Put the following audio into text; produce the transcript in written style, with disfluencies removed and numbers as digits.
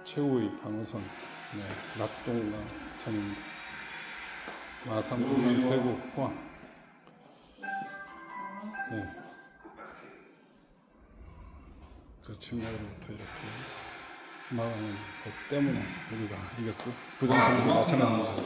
최후의 방어선, 네, 낙동강 선입니다. 마산, 부산, 대구, 포항. 네. 저 침략으로부터 이렇게 막아낸 것 때문에 우리가 이겼고, 부정선도 마찬가지입니다.